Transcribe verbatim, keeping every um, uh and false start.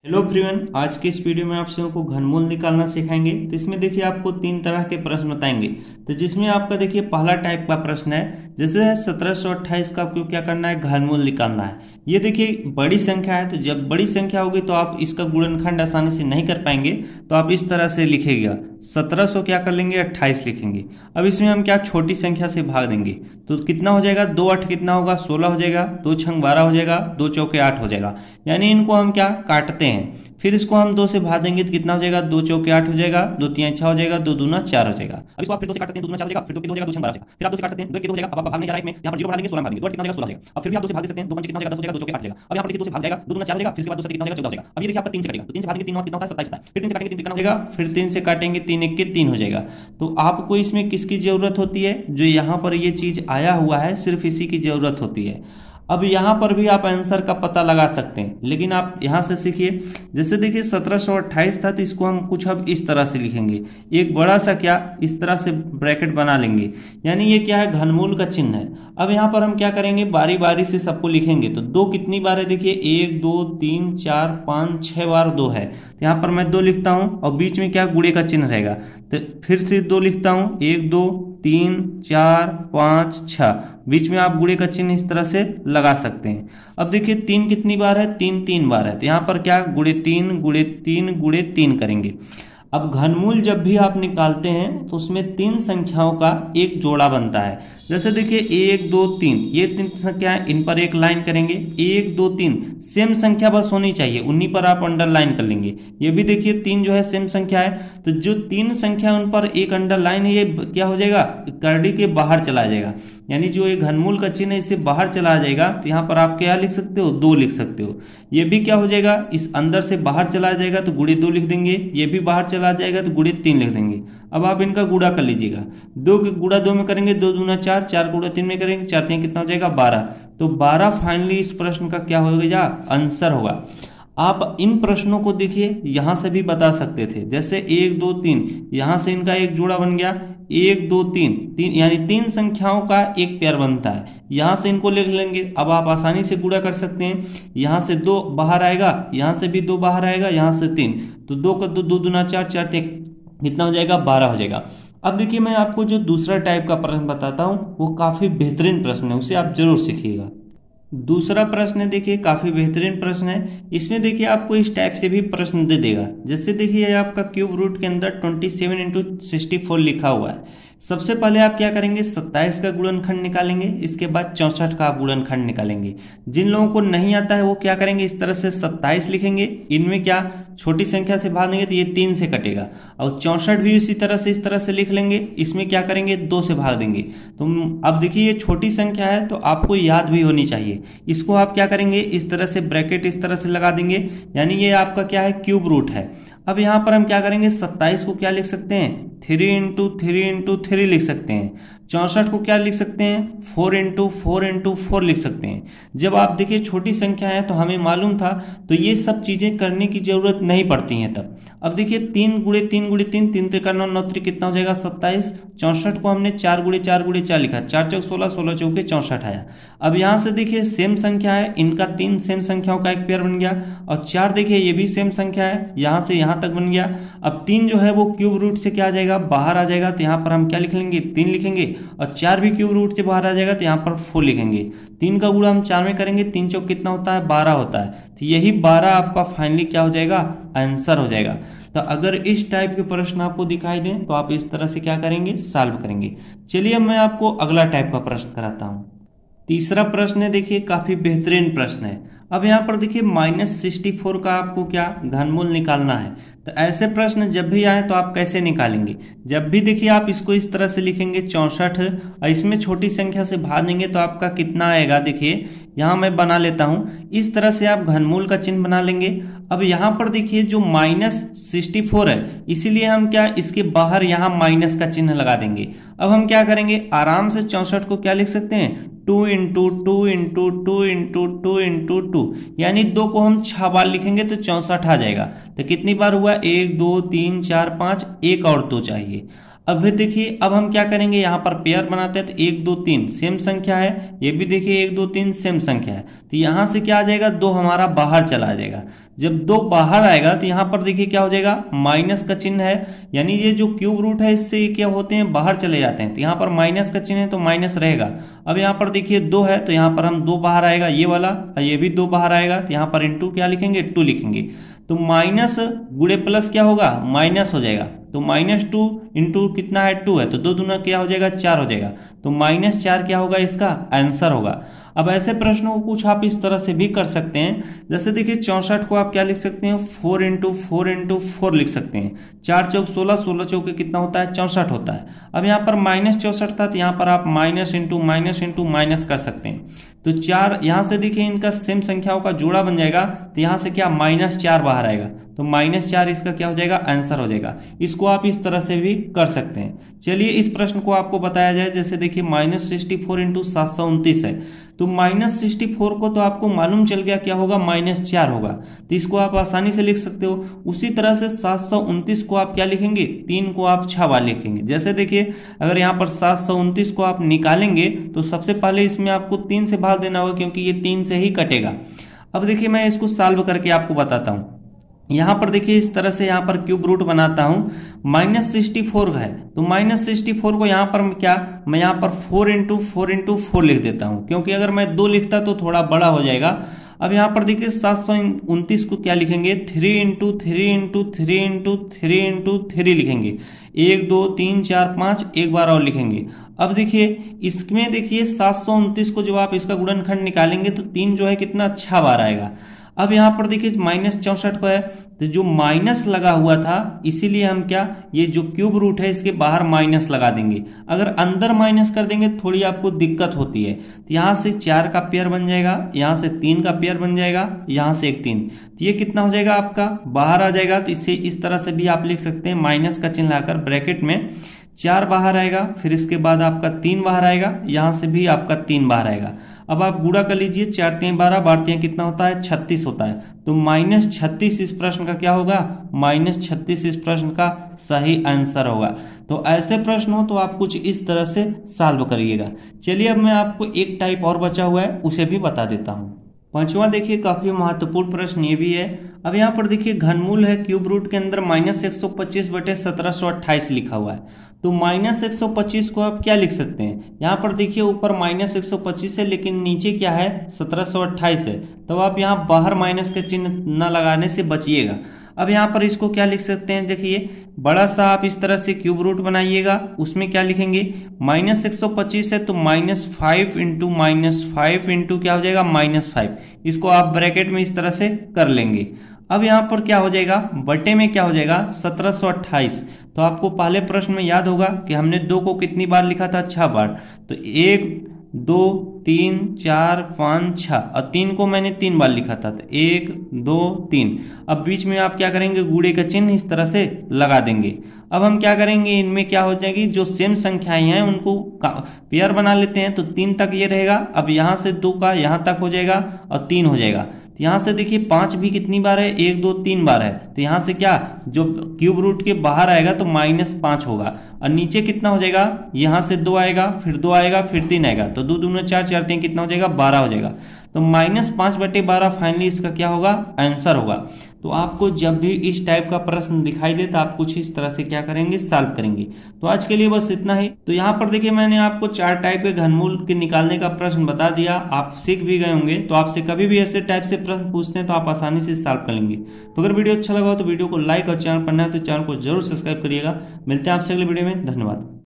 Hello everyone, आज के इस वीडियो में आप सभी को घनमूल निकालना सिखाएंगे। तो इसमें देखिए आपको तीन तरह के प्रश्न बताएंगे। तो जिसमें आपका देखिए पहला टाइप का प्रश्न है, जैसे है सत्रह सौ अट्ठाईस का आपको क्या करना है, घनमूल निकालना है। ये देखिए बड़ी संख्या है, तो जब बड़ी संख्या होगी तो आप इसका गुणनखंड आसानी से नहीं कर पाएंगे। तो आप इस तरह से लिखेगा, सत्रह सौ क्या कर लेंगे, अट्ठाईस लिखेंगे। अब इसमें हम क्या छोटी संख्या से भाग देंगे, तो कितना हो जाएगा, दो आठ कितना होगा, सोलह हो जाएगा, दो छंग बारह हो जाएगा, दो चौके आठ हो जाएगा। यानी इनको हम क्या काटते हैं, फिर इसको हम दो से भाग देंगे तो कितना हो जाएगा, दो चौके आठ हो जाएगा, दो तीन छह हो जाएगा, दो दूना चार हो जाएगा। अब इसको आप फिर दो से काट सकते हैं, दो दूना चार हो जाएगा, फिर दो हो जाएगा, दो छंग बारह हो जाएगा, फिर आप दो से काट सकते हैं, दो के दो हो जाएगा। अब आप भागने जा रहा है में, यहाँ पर जीरो बढ़ा देंगे, सोलह भाग देंगे, दो कितना हो जाएगा, सोलह हो जाएगा। अब फिर भी आप दो से भाग सकते हैं, दो पंच कितना हो जाएगा, दस हो जाएगा, दो चौके आठ हो जाएगा। अब यहाँ पर देखिए दो से भाग जाएगा, दो दूना चार हो जाएगा, फिर इसके बाद दो से कितना हो जाएगा, चौदह हो जाएगा। अब ये देखिए आपका तीन से कटेगा, तो तीन से भागेंगे, तीन और कितना होता है, सत्ताईस होता है। फिर तीन से काटेंगे, तीन कितना हो जाएगा, फिर तीन से काटेंगे, तीन एक के तीन हो जाएगा। तो आपको इसमें किसकी जरूरत होती है, जो यहाँ पर ये चीज आया हुआ है, सिर्फ इसी की जरूरत होती है। अब यहाँ पर भी आप आंसर का पता लगा सकते हैं, लेकिन आप यहाँ से सीखिए। जैसे देखिए सत्रह सौ अट्ठाईस था, तो इसको हम कुछ अब इस तरह से लिखेंगे, एक बड़ा सा क्या इस तरह से ब्रैकेट बना लेंगे, यानी ये क्या है, घनमूल का चिन्ह है। अब यहाँ पर हम क्या करेंगे, बारी बारी से सबको लिखेंगे। तो दो कितनी बार है, देखिए एक दो तीन चार पाँच छह बार दो है, तो यहाँ पर मैं दो लिखता हूँ, और बीच में क्या गुणे का चिन्ह रहेगा। तो फिर से दो लिखता हूँ, एक दो तीन चार पाँच छः, बीच में आप गुणे का चिन्ह इस तरह से लगा सकते हैं। अब देखिए तीन कितनी बार है, तीन तीन बार है, तो यहाँ पर क्या गुणे तीन गुणे तीन गुणे तीन करेंगे। अब घनमूल जब भी आप निकालते हैं तो उसमें तीन संख्याओं का एक जोड़ा बनता है। जैसे देखिए एक दो तीन, ये तीन संख्या है, इन पर एक लाइन करेंगे, एक दो तीन सेम संख्या बस होनी चाहिए, उन्हीं पर आप अंडरलाइन कर लेंगे। ये भी देखिए तीन जो है सेम संख्या है, तो जो तीन संख्या उन पर एक अंडरलाइन है, ये क्या हो जाएगा, करड़ी के बाहर चला जाएगा, यानी जो ये घनमूल का चिन्ह है इससे बाहर चला जाएगा। तो यहाँ पर आप क्या लिख सकते हो, दो लिख सकते हो। ये भी क्या हो जाएगा, इस अंदर से बाहर चला जाएगा तो गुणे दो लिख देंगे, ये भी बाहर चला जाएगा तो गुणे तीन लिख देंगे। अब आप इनका गुणा कर लीजिएगा, दो गुणा दो में करेंगे, दो दूना चार, चार गुणा तीन में करेंगे, चार तीन कितना हो जाएगा, बारह। तो बारह फाइनली इस प्रश्न का क्या होगा, आंसर होगा। आप इन प्रश्नों को देखिए यहां से भी बता सकते थे, जैसे एक दो तीन, यहां से इनका एक जोड़ा बन गया, एक दो तीन तीन, यानी तीन संख्याओं का एक पेयर बनता है, यहां से इनको लिख लेंगे। अब आप आसानी से गुणा कर सकते हैं, यहां से दो बाहर आएगा, यहां से भी दो बाहर आएगा, यहां से तीन, तो दो का दो, दो दूना चार, चार तीन कितना हो जाएगा, बारह हो जाएगा। अब देखिए मैं आपको जो दूसरा टाइप का प्रश्न बताता हूं, वो काफी बेहतरीन प्रश्न है, उसे आप जरूर सीखिएगा। दूसरा प्रश्न देखिए काफी बेहतरीन प्रश्न है, इसमें देखिए आपको इस टाइप से भी प्रश्न दे देगा। जैसे देखिए आपका क्यूब रूट के अंदर twenty seven into sixty four लिखा हुआ है। सबसे पहले आप क्या करेंगे, सत्ताईस का गुणनखंड निकालेंगे, इसके बाद चौसठ का गुणनखंड निकालेंगे। जिन लोगों को नहीं आता है वो क्या करेंगे, इस तरह से सत्ताईस लिखेंगे, इनमें क्या छोटी संख्या से भाग देंगे तो ये तीन से कटेगा, और चौसठ भी इसी तरह से इस तरह से लिख लेंगे, इसमें क्या करेंगे, दो से भाग देंगे। तो अब देखिए ये छोटी संख्या है तो आपको याद भी होनी चाहिए, इसको आप क्या करेंगे, इस तरह से ब्रैकेट इस तरह से लगा देंगे, यानी ये आपका क्या है, क्यूब रूट है। अब यहां पर हम क्या करेंगे, सत्ताईस को क्या लिख सकते हैं, three into three into three लिख सकते हैं। चौसठ को क्या लिख सकते हैं, four into four into four लिख सकते हैं। जब आप देखिए छोटी संख्या है तो हमें मालूम था, तो ये सब चीजें करने की जरूरत नहीं पड़ती हैं तब। अब देखिए तीन गुणे तीन गुणे तीन, तीन त्रिका नौ, नौ त्रिक कितना हो जाएगा, सत्ताईस। चौसठ को हमने चार गुणे चार गुणे चार लिखा, चार चौक सोलह, सोलह चौके चौसठ आया। अब यहाँ से देखिए सेम संख्या है, इनका तीन सेम संख्याओं का एक पेयर बन गया, और चार देखिए ये भी सेम संख्या है, यहाँ से यहाँ तक बन गया। अब तीन जो है वो क्यूब रूट से क्या आ जाएगा, बाहर आ जाएगा, तो यहाँ पर हम क्या लिख लेंगे, तीन लिखेंगे, और चार भी क्यूब रूट से बाहर आ जाएगा तो यहाँ पर फोर लिखेंगे। तीन का गुणा हम चार में करेंगे, तीन चौक कितना होता है, बारह होता है, तो यही बारह आपका फाइनली क्या हो जाएगा, आंसर हो जाएगा। तो अगर इस टाइप के प्रश्न आपको दिखाई दें तो आप इस तरह से क्या करेंगे, सॉल्व करेंगे। चलिए अब मैं आपको अगला टाइप का प्रश्न कराता हूं। तीसरा प्रश्न है, देखिए काफी बेहतरीन प्रश्न है। अब यहाँ पर देखिए माइनस सिक्सटी फोर का आपको क्या घनमूल निकालना है। तो ऐसे प्रश्न जब भी आए तो आप कैसे निकालेंगे, जब भी देखिए आप इसको इस तरह से लिखेंगे चौसठ, और इसमें छोटी संख्या से भाग देंगे तो आपका कितना आएगा, देखिए यहाँ मैं बना लेता हूँ, इस तरह से आप घनमूल का चिन्ह बना लेंगे। अब यहाँ पर देखिए जो माइनस सिक्सटी फोर है, इसीलिए हम क्या इसके बाहर यहाँ माइनस का चिन्ह लगा देंगे। अब हम क्या करेंगे, आराम से चौसठ को क्या लिख सकते हैं, two into two into two into two into two, यानी दो को हम छह बार लिखेंगे तो चौसठ आ जाएगा। तो कितनी बार हुआ, एक दो तीन चार पांच, एक और दो चाहिए। अब भी देखिए अब हम क्या करेंगे, यहाँ पर पेयर बनाते हैं, तो एक दो तीन सेम संख्या है, ये भी देखिए एक दो तीन सेम संख्या है, तो यहाँ से क्या आ जाएगा, दो हमारा बाहर चला जाएगा। जब दो बाहर आएगा तो यहाँ पर देखिए क्या हो जाएगा, माइनस का चिन्ह है, यानी ये जो क्यूब रूट है इससे क्या होते हैं, बाहर चले जाते हैं, तो यहाँ पर माइनस का चिन्ह है तो माइनस रहेगा। अब यहाँ पर देखिए दो है तो यहाँ पर हम दो बाहर आएगा ये वाला, और ये भी दो बाहर आएगा, तो यहाँ पर इंटू क्या लिखेंगे, टू लिखेंगे। तो माइनस गुणे प्लस क्या होगा, माइनस हो जाएगा। तो माइनस टू इंटू कितना है, टू है, तो दो दूना क्या हो जाएगा, चार हो जाएगा। तो माइनस चार क्या होगा, इसका आंसर होगा। अब ऐसे प्रश्नों को कुछ आप इस तरह से भी कर सकते हैं, जैसे देखिए चौसठ को आप क्या लिख सकते हैं, four into four into four लिख सकते हैं। चार चौक सोलह, सोलह चौक कितना होता है, चौसठ होता है। अब यहाँ पर माइनस चौसठ था तो यहाँ पर आप minus into minus into minus कर सकते हैं। तो चार यहाँ से देखिए इनका सेम संख्याओं का जोड़ा बन जाएगा, तो यहाँ से क्या माइनस चार बाहर आएगा, तो माइनस चार इसका क्या हो जाएगा, आंसर हो जाएगा। इसको आप इस तरह से भी कर सकते हैं। चलिए इस प्रश्न को आपको बताया जाए, जैसे देखिए माइनस सिक्सटी फोर इंटू सात सौ उनतीस है, तो माइनस सिक्सटी फोर को तो आपको मालूम चल गया क्या होगा, माइनस चार होगा, तो इसको आप आसानी से लिख सकते हो। उसी तरह से सात सौ उनतीस को आप क्या लिखेंगे, तीन को आप छह बार लिखेंगे। जैसे देखिए अगर यहाँ पर सात सौ उनतीस को आप निकालेंगे तो सबसे पहले इसमें आपको तीन से भाग देना होगा, क्योंकि ये तीन से ही कटेगा। अब देखिए मैं इसको सॉल्व करके आपको बताता हूँ। यहाँ पर देखिए इस तरह से यहाँ पर क्यूब रूट बनाता हूँ, माइनस सिक्सटी फोर है, तो माइनस सिक्सटी फोर को यहाँ पर क्या, मैं यहाँ पर four into four into four लिख देता हूँ, क्योंकि अगर मैं दो लिखता तो थोड़ा बड़ा हो जाएगा। अब यहाँ पर देखिए सात सौ उनतीस को क्या लिखेंगे, three into three into three into three into three लिखेंगे। एक दो तीन चार पाँच, एक बार और लिखेंगे। अब देखिए इसमें देखिए सात सौ उनतीस को जब आप इसका गुणनखंड निकालेंगे तो तीन जो है कितना, छह बार आएगा। अब यहाँ पर देखिए माइनस चौसठ को है, तो जो माइनस लगा हुआ था इसीलिए हम क्या, ये जो क्यूब रूट है इसके बाहर माइनस लगा देंगे। अगर अंदर माइनस कर देंगे थोड़ी आपको दिक्कत होती है। तो यहाँ से चार का पेयर बन जाएगा, यहाँ से तीन का पेयर बन जाएगा, यहाँ से एक तीन, तो ये कितना हो जाएगा आपका, बाहर आ जाएगा। तो इससे इस तरह से भी आप लिख सकते हैं, माइनस का चिन्ह लाकर ब्रैकेट में चार बाहर आएगा, फिर इसके बाद आपका तीन बाहर आएगा, यहाँ से भी आपका तीन बाहर आएगा। अब आप गुणा कर लीजिए, चार तीन बारह, बारह कितना होता है, छत्तीस होता है। तो माइनस छत्तीस इस प्रश्न का क्या होगा, माइनस छत्तीस इस प्रश्न का सही आंसर होगा। तो ऐसे प्रश्न हो तो आप कुछ इस तरह से सॉल्व करिएगा। चलिए अब मैं आपको एक टाइप और बचा हुआ है उसे भी बता देता हूँ। पांचवा देखिए काफी महत्वपूर्ण प्रश्न ये भी है। अब यहाँ पर देखिए घनमूल है, क्यूब रूट के अंदर माइनस एक सौ पच्चीस बटे सत्रह सौ अट्ठाईस लिखा हुआ है। तो माइनस एक सौ पच्चीस को आप क्या लिख सकते हैं, यहाँ पर देखिए ऊपर माइनस एक सौ पच्चीस है लेकिन नीचे क्या है, सत्रह सौ अट्ठाईस है, तो आप यहाँ बाहर माइनस के चिन्ह न लगाने से बचिएगा। अब यहाँ पर इसको क्या लिख सकते हैं, देखिए बड़ा सा आप इस तरह से क्यूब रूट बनाइएगा, उसमें क्या लिखेंगे, माइनस एक सौ पच्चीस है तो minus five into minus five into क्या हो जाएगा, माइनस फाइव। इसको आप ब्रैकेट में इस तरह से कर लेंगे। अब यहाँ पर क्या हो जाएगा, बटे में क्या हो जाएगा, सत्रह सौ अट्ठाईस। तो आपको पहले प्रश्न में याद होगा कि हमने दो को कितनी बार लिखा था, छह बार। तो एक दो तीन चार पाँच छः, और तीन को मैंने तीन बार लिखा था, तो एक दो तीन। अब बीच में आप क्या करेंगे, गुणे का चिन्ह इस तरह से लगा देंगे। अब हम क्या करेंगे, इनमें क्या हो जाएगी, जो सेम संख्याएं हैं उनको पेयर बना लेते हैं। तो तीन तक ये रहेगा, अब यहाँ से दो का यहाँ तक हो जाएगा और तीन हो जाएगा। तो यहाँ से देखिए पाँच भी कितनी बार है, एक दो तीन बार है, तो यहाँ से क्या, जो क्यूब रूट के बाहर आएगा तो माइनस पाँच होगा, और नीचे कितना हो जाएगा, यहाँ से दो आएगा, फिर दो आएगा, फिर तीन आएगा, तो दो दूना चार, चार तीन कितना हो जाएगा, बारह हो जाएगा। तो माइनस पाँच बटे बारह फाइनली इसका क्या होगा, आंसर होगा। तो आपको जब भी इस टाइप का प्रश्न दिखाई दे तो आप कुछ इस तरह से क्या करेंगे, सॉल्व करेंगे। तो आज के लिए बस इतना ही। तो यहाँ पर देखिए मैंने आपको चार टाइप के घनमूल के निकालने का प्रश्न बता दिया, आप सीख भी गए होंगे। तो आपसे कभी भी ऐसे टाइप से प्रश्न पूछते हैं तो आप आसानी से सॉल्व कर लेंगे। तो अगर वीडियो अच्छा लगा हो तो वीडियो को लाइक और चैनल पर नया तो चैनल को जरूर सब्सक्राइब करिएगा। मिलते हैं आपसे अगले वीडियो में, धन्यवाद।